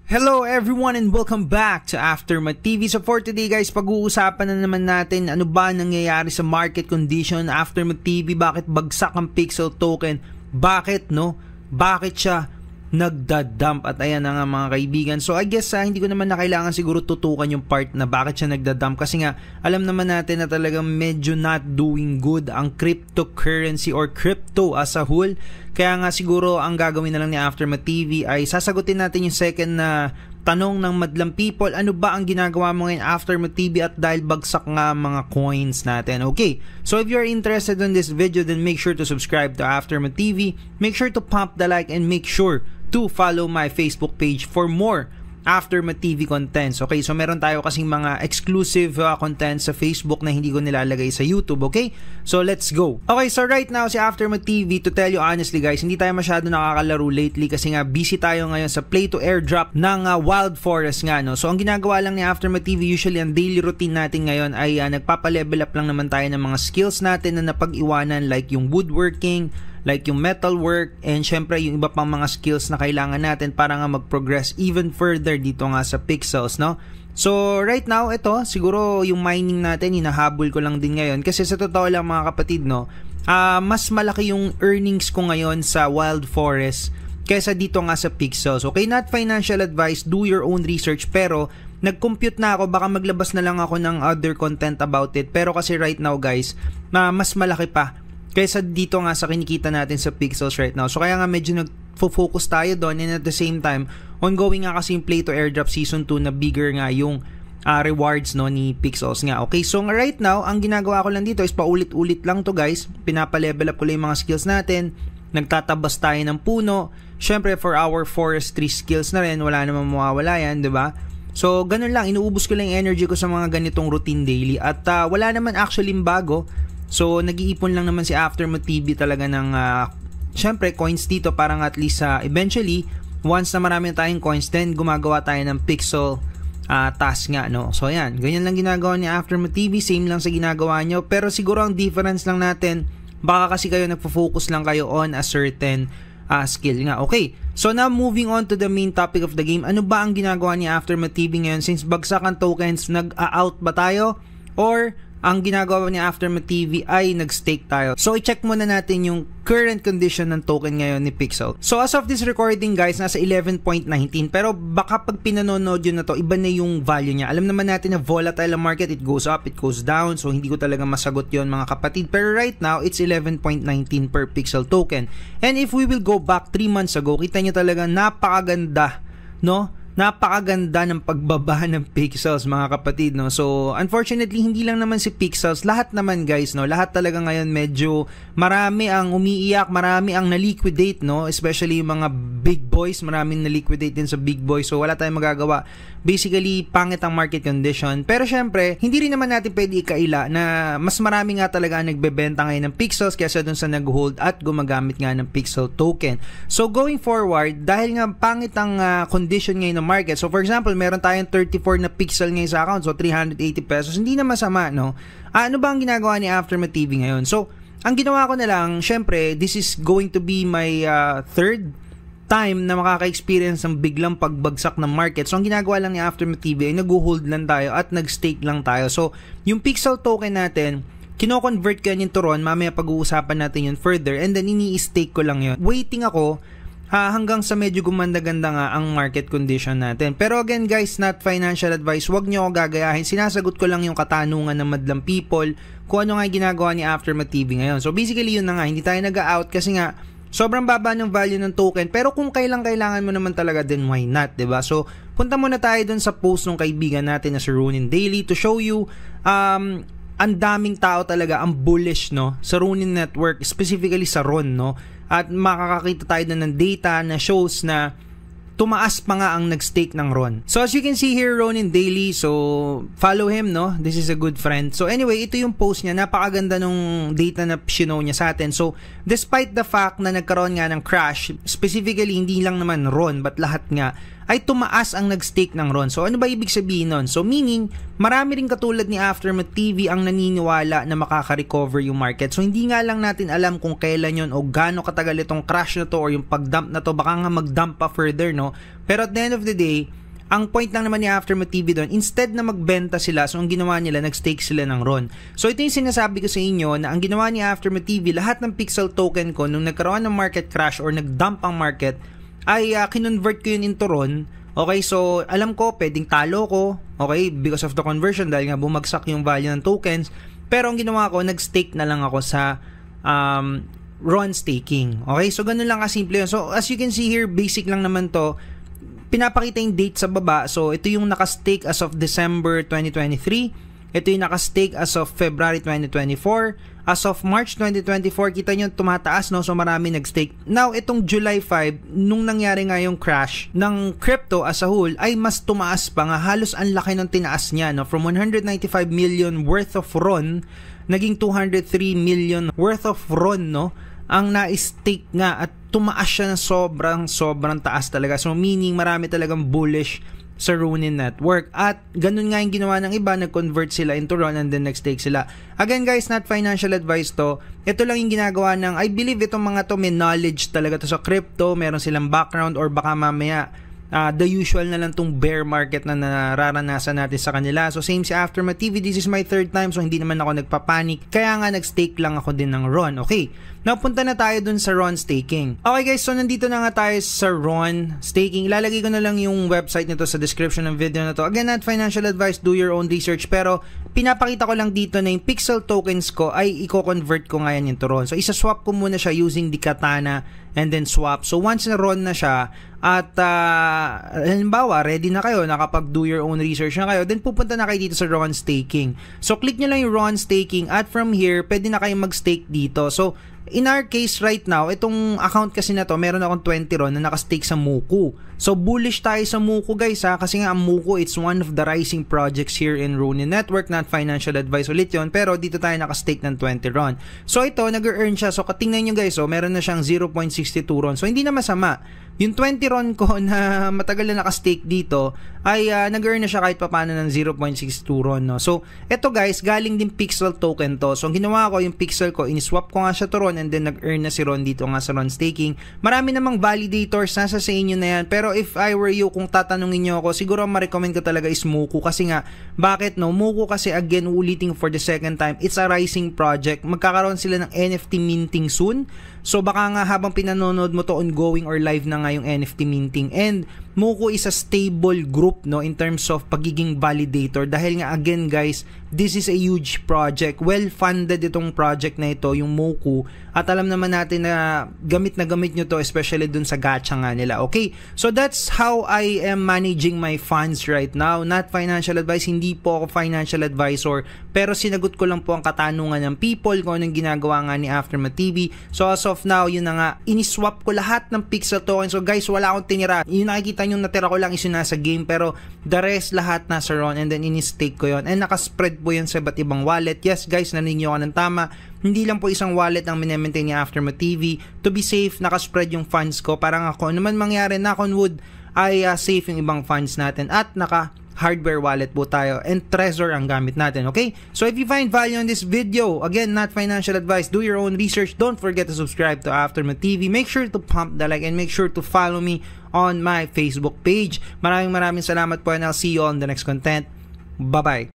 Hello everyone and welcome back to Aftermath TV. So for today guys, pag-uusapan na naman natin ano ba nangyayari sa market condition Aftermath TV, bakit bagsak ang pixel token, bakit siya nagda-dump, at ayan na nga mga kaibigan. So I guess hindi ko naman na kailangan siguro tutukan yung part na bakit siya nagda-dump, kasi nga alam naman natin na talagang medyo not doing good ang cryptocurrency or crypto as a whole. Kaya nga siguro ang gagawin na lang ni Aftermath TV ay sasagutin natin yung second na tanong ng madlang people, ano ba ang ginagawa mo ngayon Aftermath TV at dahil bagsak nga mga coins natin. Okay, so if you're interested in this video, then make sure to subscribe to Aftermath TV, make sure to pump the like, and make sure to follow my Facebook page for more Aftermath TV contents. Okay, so meron tayo kasing mga exclusive contents sa Facebook na hindi ko nilalagay sa YouTube. Okay, so let's go. Okay, so right now si Aftermath TV, to tell you honestly guys, hindi tayo masyado nakakalaro lately kasi nga busy tayo ngayon sa play to airdrop ng Wild Forest nga, no. So ang ginagawa lang ni Aftermath TV, usually ang daily routine natin ngayon ay nagpapa-level up lang naman tayo ng mga skills natin na napag-iwanan, like yung woodworking, like yung metalwork, and syempre yung iba pang mga skills na kailangan natin para nga mag-progress even further dito nga sa pixels, no? So right now, ito siguro yung mining natin, hinahabol ko lang din ngayon kasi sa totoo lang mga kapatid, no, mas malaki yung earnings ko ngayon sa Wild Forest kaysa dito nga sa pixels. Okay, not financial advice, do your own research, pero nag-compute na ako, baka maglabas na lang ako ng other content about it, pero kasi right now guys, mas malaki pa kaysa dito nga sa kinikita natin sa pixels right now. So kaya nga medyo nag-focus tayo doon, and at the same time, ongoing nga kasi yung play to airdrop season 2 na bigger nga yung rewards, no, ni pixels nga. Okay, so right now, ang ginagawa ko lang dito is paulit-ulit lang to guys. Pinapa-level up ko lang yung mga skills natin. Nagtatabas tayo ng puno. Syempre for our forestry skills na rin, wala namang mawawala yan, diba? So ganun lang, inuubos ko lang yung energy ko sa mga ganitong routine daily, at wala naman actually bago. So nag-iipon lang naman si Aftermath TV talaga ng syempre coins dito, parang at least eventually once na marami tayong coins, then gumagawa tayo ng pixel task nga, no. So yan, ganyan lang ginagawa ni Aftermath TV, same lang sa ginagawa nyo, pero siguro ang difference lang natin, baka kasi kayo nagpo-focus lang kayo on a certain skill nga. Okay, so now moving on to the main topic of the game, ano ba ang ginagawa ni Aftermath TV ngayon since bagsak ang tokens? Nag-out ba tayo, or ang ginagawa ni Aftermath TV ay nag-stake tayo? So i-check muna natin yung current condition ng token ngayon ni Pixel. So as of this recording guys, nasa 11.19, pero baka pag pinanonood yun na to, iba na yung value niya. Alam naman natin na volatile ang market, it goes up, it goes down, so hindi ko talaga masagot yun mga kapatid, pero right now it's 11.19 per Pixel token. And if we will go back 3 months ago, kita nyo talaga napakaganda, no? Napakaganda ng pagbaba ng pixels mga kapatid, no. So unfortunately hindi lang naman si pixels, lahat naman guys, no, lahat talaga ngayon medyo marami ang umiiyak, marami ang na-liquidate, no, especially yung mga big boys, maraming na-liquidate din sa big boys. So wala tayong magagawa, basically pangit ang market condition. Pero syempre hindi rin naman natin pwede ikaila na mas marami nga talaga ang nagbebenta ngayon ng pixels kaysa dun sa nag-hold at gumagamit nga ng pixel token. So going forward, dahil nga pangit ang condition ngayon ng market, so for example meron tayong 34 na pixel ngayon sa account, so 380 pesos, hindi na masama, no. Ano ba ang ginagawa ni Aftermath TV ngayon? So ang ginawa ko na lang, syempre this is going to be my third time na makaka-experience ng biglang pagbagsak ng market. So ang ginagawa lang ni Aftermath TV ay nag-hold lang tayo at nag-stake lang tayo. So yung pixel token natin, kino-convert ko yan into RON, mamaya pag-uusapan natin yun further, and then ini-stake ko lang yun. Waiting ako hanggang sa medyo gumanda-ganda nga ang market condition natin. Pero again guys, not financial advice, wag nyo ako gagayahin, sinasagot ko lang yung katanungan ng madlang people kung ano nga ginagawa ni Aftermath TV ngayon. So basically yun na nga, hindi tayo nag-out kasi nga sobrang baba ng value ng token, pero kung kailangan mo naman talaga, then why not, diba? So punta muna tayo dun sa post ng kaibigan natin na si Ronin Daily to show you ang daming tao talaga ang bullish, no, sa Ronin network, specifically sa RON, no. At makakakita tayo ng data na shows na tumaas pa nga ang nag-stake ng RON. So as you can see here, Ronin Daily, so follow him, no, this is a good friend. So anyway, ito yung post niya, napakaganda nung data na shinow niya sa atin. So despite the fact na nagkaroon nga ng crash, specifically hindi lang naman RON but lahat nga ay tumaas ang nag-stake ng RON. So ano ba ibig sabihin nun? So meaning, marami rin katulad ni Aftermath TV ang naniniwala na makaka-recover yung market. So hindi nga lang natin alam kung kailan yun o gaano katagal itong crash na to or yung pag-dump na to, baka nga mag-dump pa further, no? Pero at the end of the day, ang point lang naman ni Aftermath TV doon, instead na magbenta sila, so ang ginawa nila, nag-stake sila ng RON. So ito yung sinasabi ko sa inyo na ang ginawa ni Aftermath TV, lahat ng pixel token ko nung nagkaroon ng market crash or nag-dump ang market, ay kinonvert ko yun into RON. Okay, so alam ko, pwedeng talo ko, okay, because of the conversion dahil nga bumagsak yung value ng tokens. Pero ang ginawa ko, nag-stake na lang ako sa RON staking. Okay, so ganun lang kasimple yun. So as you can see here, basic lang naman to. Pinapakita yung date sa baba. So, ito yung nakastake as of December 2023. Ito yung nakastake as of February 2024. As of March 2024, kita nyo tumataas, no? So, marami nagstake. Now, itong July 5, nung nangyari nga yung crash ng crypto as a whole, ay mas tumaas pa nga. Halos ang laki ng tinaas niya, no? From 195 million worth of RON, naging 203 million worth of RON, no? Ang na-stake nga at tumaas siya ng sobrang taas talaga. So meaning marami talagang bullish sa Ronin network. At ganun nga yung ginawa ng iba, nag-convert sila into RON and then nag-stake sila. Again guys, not financial advice to. Ito lang yung ginagawa ng, I believe itong mga to may knowledge talaga to sa crypto, meron silang background or baka mamaya the usual na lang tong bear market na nararanasan natin sa kanila. So same si Aftermath TV, this is my third time, so hindi naman ako nagpapanik, kaya nga nag-stake lang ako din ng RON. Okay, napunta na tayo dun sa RON staking. Okay guys, so nandito na nga tayo sa RON staking. Ilalagay ko na lang yung website nito sa description ng video na to. Again, not financial advice, do your own research, pero pinapakita ko lang dito na yung pixel tokens ko ay i-convert ko nga yan into RON. So isa-swap ko muna siya using the Katana and then swap. So once na RON na siya at halimbawa ready na kayo, nakapag do your own research na kayo, then pupunta na kayo dito sa RON staking. So click nyo lang yung RON staking at from here pwede na kayo mag-stake dito. So in our case right now, itong account kasi na to, meron akong 20 RON na nakastake sa Muku. So bullish tayo sa Muku guys ha, kasi nga ang Muku, it's one of the rising projects here in Ronin Network. Not financial advice ulit yon, pero dito tayo nakastake ng 20 RON. So ito, nag-earn siya. So katingnan nyo guys, so meron na siyang 0.62 RON. So hindi na masama. Yung 20 RON ko na matagal na nakastake dito ay nag-earn na siya kahit papano ng 0.62 RON, no? So ito guys, galing din pixel token to. So ang ginawa ko, yung pixel ko, in-swap ko nga siya to RON and then nag-earn na si RON dito nga sa RON staking. Marami namang validators, nasa sa inyo na yan. Pero if I were you, kung tatanungin nyo ako, siguro ang ma-recommend ko talaga is Muku. Kasi nga, bakit no? Muku kasi again, ulitin for the second time, it's a rising project. Magkakaroon sila ng NFT minting soon. So baka nga habang pinanonood mo to, ongoing or live na nga yung NFT minting. And Muku is a stable group, no, in terms of pagiging validator, dahil nga again guys, this is a huge project, well funded itong project na ito, yung Muku, at alam naman natin na gamit nyo to, especially dun sa gacha nga nila. Okay, so that's how I am managing my funds right now. Not financial advice, hindi po ako financial advisor, pero sinagot ko lang po ang katanungan ng people kung anong ginagawa nga ni Aftermath TV. So as of now, yun na nga, iniswap ko lahat ng pixel token. So guys, wala akong tinira. Yung nakikita yung natira ko lang is yung nasa game, pero the rest lahat nasa RON, and then in-stake ko yon, and nakaspread po yan sa iba't ibang wallet. Yes guys, narinig nyo ka ng tama, hindi lang po isang wallet ang minemaintain ni Aftermath TV. To be safe, nakaspread yung funds ko, parang ako naman mangyari, knock on wood, ay safe yung ibang funds natin, at naka hardware wallet po tayo, and Trezor ang gamit natin. Okay, so if you find value on this video, again, not financial advice, do your own research. Don't forget to subscribe to Aftermath TV. Make sure to pump the like and make sure to follow me on my Facebook page. Maraming salamat po, and I'll see you on the next content. Bye bye.